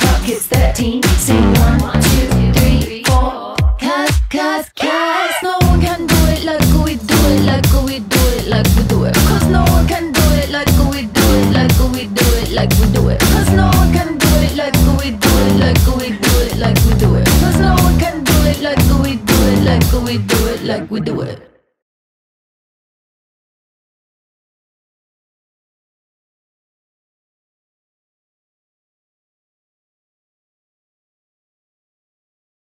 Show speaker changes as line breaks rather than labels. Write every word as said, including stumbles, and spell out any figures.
clock hits thirteen. Sing one, two, three, four. Cause, cause, cause no one can do it like we do it, like we do it, like we do it. Cause no one can do it like we do it, like we do it, like we do it. Cause no one can do it like we do it, like we do it, like we do it. Cause no one can do it like we do it, like we do it, like we do it.